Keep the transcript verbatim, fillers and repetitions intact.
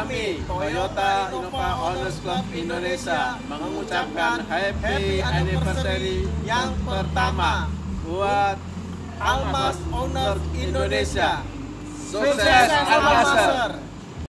kami, Toyota Innova Owners Club Indonesia, mengucapkan happy anniversary yang pertama buat Almas Owners Indonesia. Sukses Almaster!